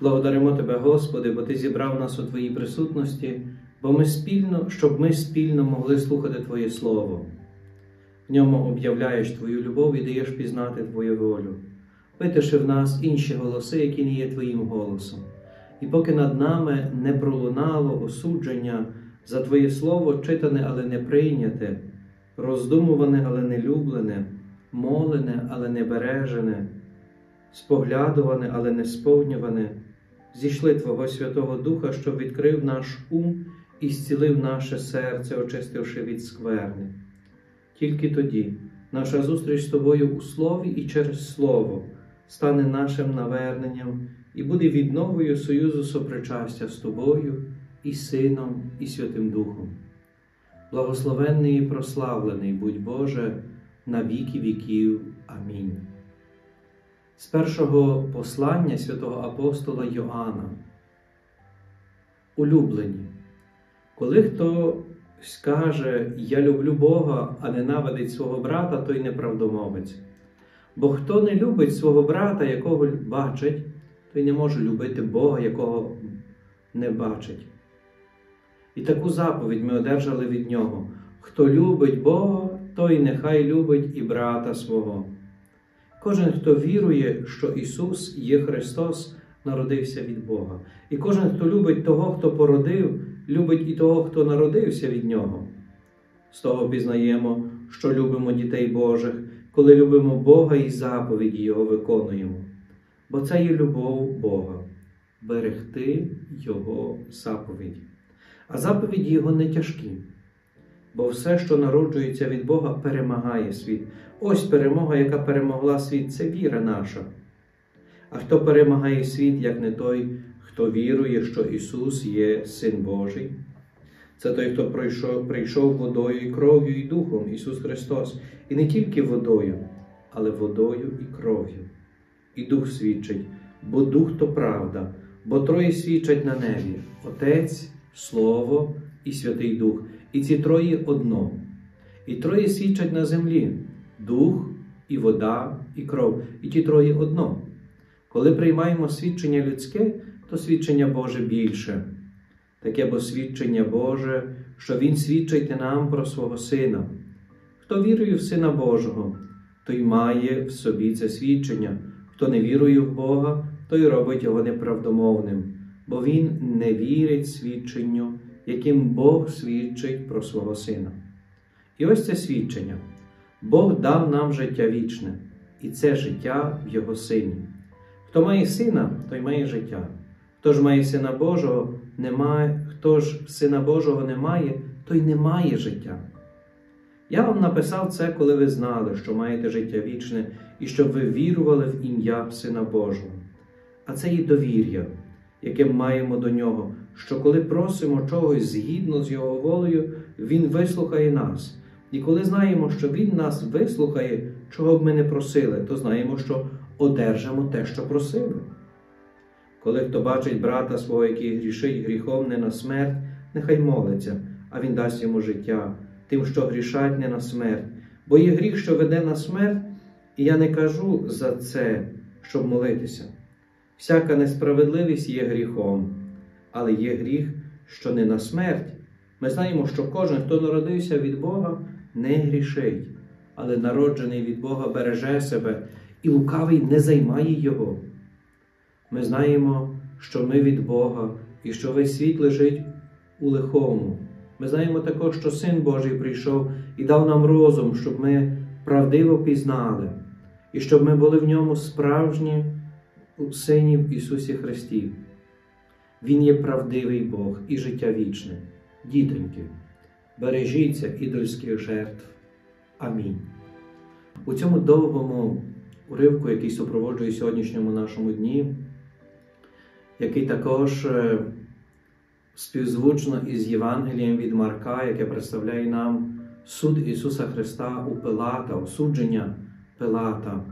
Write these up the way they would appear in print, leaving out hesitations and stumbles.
Благодаримо Тебе, Господи, бо Ти зібрав нас у Твоїй присутності, щоб ми спільно могли слухати Твоє Слово. В ньому об'являєш Твою любов і даєш пізнати Твою волю. Витиши в нас інші голоси, які не є Твоїм голосом. І поки над нами не пролунало осудження за Твоє Слово, читане, але не прийняте, роздумуване, але не люблене, молене, але не бережене, споглядуване, але не сповнюване, зійшли Твого Святого Духа, щоб відкрив наш ум і зцілив наше серце, очистивши від скверни. Тільки тоді наша зустріч з Тобою у Слові і через Слово стане нашим наверненням і буде відновою союзу сопричастя з Тобою і Сином, і Святим Духом. Благословенний і прославлений будь Боже на віки віків. Амінь. З першого послання святого апостола Йоанна. Улюблені, коли хто скаже «Я люблю Бога», а ненавидить свого брата, той неправдомовець. Бо хто не любить свого брата, якого бачить, той не може любити Бога, якого не бачить. І таку заповідь ми одержали від Нього. Хто любить Бога, той нехай любить і брата свого. Кожен, хто вірує, що Ісус є Христос, народився від Бога. І кожен, хто любить того, хто породив, любить і того, хто народився від Нього. З того пізнаємо, що любимо дітей Божих, коли любимо Бога і заповіді Його виконуємо. Бо це є любов Бога – берегти Його заповіді. А заповіді Його не тяжкі. Бо все, що народжується від Бога, перемагає світ. Ось перемога, яка перемогла світ – це віра наша. А хто перемагає світ, як не той, хто вірує, що Ісус є Син Божий? Це той, хто прийшов водою і кров'ю і Духом, Ісус Христос. І не тільки водою, але водою і кров'ю. І Дух свідчить, бо Дух – то правда, бо троє свідчать на небі – Отець, Слово і Святий Дух. І ці троє одно. І троє свідчать на землі – Дух, і вода, і кров. І ті троє одно. Коли приймаємо свідчення людське, то свідчення Боже більше. Таке бо свідчення Боже, що Він свідчить нам про свого Сина. Хто вірує в Сина Божого, той має в собі це свідчення. Хто не вірує в Бога, той робить його неправдомовним, бо він не вірить свідченню, яким Бог свідчить про свого Сина. І ось це свідчення. Бог дав нам життя вічне, і це життя в Його Сині. Хто має Сина, той має життя. Хто ж має Сина Божого, хто ж Сина Божого не має, той не має життя. Я вам написав це, коли ви знали, що маєте життя вічне, і щоб ви вірували в ім'я Сина Божого. А це є довір'я, яке маємо до Нього, що коли просимо чогось згідно з Його волею, Він вислухає нас. І коли знаємо, що Він нас вислухає, чого б ми не просили, то знаємо, що одержимо те, що просили. Коли хто бачить брата свого, який грішить гріхом не на смерть, нехай молиться, а Він дасть йому життя, тим, що грішать не на смерть. Бо є гріх, що веде на смерть, і я не кажу за це, щоб молитися. Всяка несправедливість є гріхом, але є гріх, що не на смерть. Ми знаємо, що кожен, хто народився від Бога, не грішить, але народжений від Бога береже себе, і лукавий не займає його. Ми знаємо, що ми від Бога, і що весь світ лежить у лихому. Ми знаємо також, що Син Божий прийшов і дав нам розум, щоб ми правдиво пізнали, і щоб ми були в ньому справжні у Сині в Ісусі Христі. Він є правдивий Бог і життя вічне. Дітоньки, бережіться ідольських жертв. Амінь. У цьому довгому уривку, який супроводжує сьогоднішньому нашому дні, який також співзвучно із Євангелієм від Марка, яке представляє нам суд Ісуса Христа у Пилата, осудження Пилата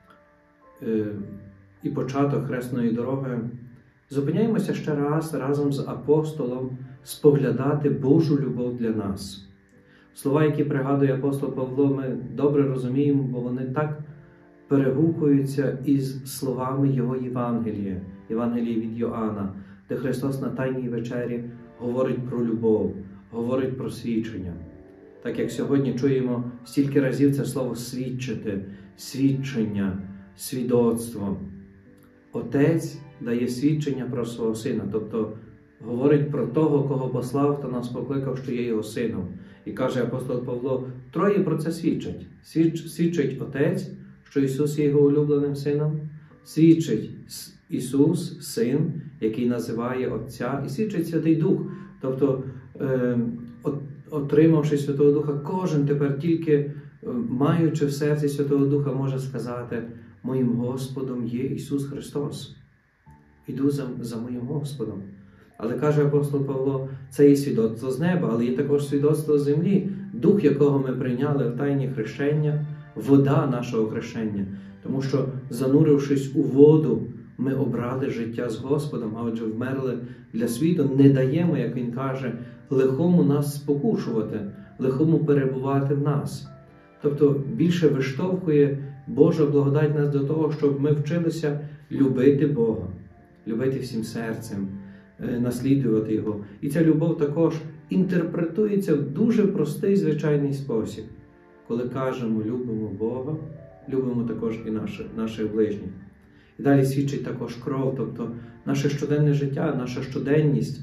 і початок хресної дороги, зупиняємося ще раз разом з апостолом споглядати Божу любов для нас. Слова, які пригадує апостол Павло, ми добре розуміємо, бо вони так перегукуються із словами Його Євангелія, Євангелії від Йоанна, де Христос на Тайній вечері говорить про любов, говорить про свідчення. Так як сьогодні чуємо стільки разів це слово «свідчити», «свідчення», «свідоцтво». Отець дає свідчення про свого Сина, тобто говорить про того, кого послав, хто нас покликав, що є його Сином. І каже апостол Павло, троє про це свідчать. Свідчить Отець, що Ісус є Його улюбленим Сином, свідчить Ісус, Син, який називає Отця, і свідчить Святий Дух. Тобто, отримавши Святого Духа, кожен тепер тільки, маючи в серці Святого Духа, може сказати, моїм Господом є Ісус Христос. Іду за моїм Господом. Але каже апостол Павло, це є свідоцтво з неба, але є також свідоцтво з землі, дух, якого ми прийняли в тайні хрещення, вода нашого хрещення. Тому що, занурившись у воду, ми обрали життя з Господом, а отже вмерли для світу, не даємо, як він каже, лихому нас спокушувати, лихому перебувати в нас. Тобто більше виштовхує Божа благодать нас до того, щоб ми вчилися любити Бога, любити всім серцем, наслідувати Його. І ця любов також інтерпретується в дуже простий, звичайний спосіб. Коли кажемо, любимо Бога, любимо також і наших ближніх. І далі свідчить також кров, тобто наше щоденне життя, наша щоденність,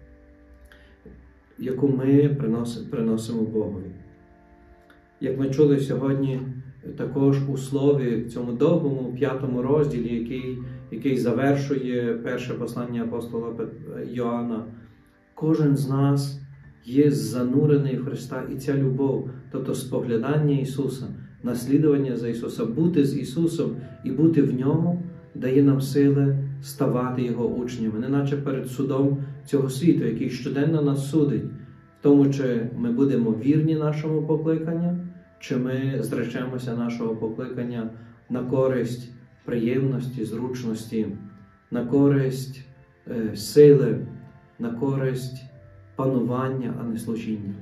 яку ми приносимо Богові. Як ми чули сьогодні також у слові, в цьому довгому 5 розділі, який завершує перше послання апостола Йоанна, кожен з нас є занурений в Христа, і ця любов, тобто споглядання Ісуса, наслідування за Ісуса, бути з Ісусом і бути в Ньому, дає нам сили ставати Його учнями, неначе перед судом цього світу, який щоденно нас судить, в тому, чи ми будемо вірні нашому покликанню, чи ми зречемося нашого покликання на користь приємності, зручності, на користь сили, на користь панування, а не служіння.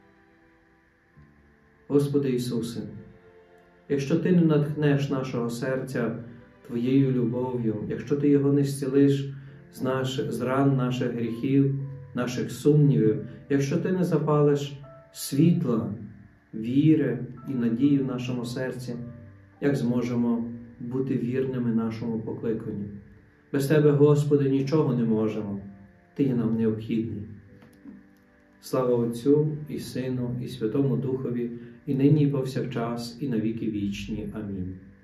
Господи Ісусе, якщо Ти не натхнеш нашого серця Твоєю любов'ю, якщо Ти його не зцілиш з ран наших гріхів, наших сумнівів, якщо Ти не запалиш світла, віри і надії в нашому серці, як зможемо бути вірними нашому покликанню? Без Тебе, Господи, нічого не можемо. Ти є нам необхідний. Слава Отцю і Сину, і Святому Духові, і нині, і повсякчас, і на віки вічні. Амінь.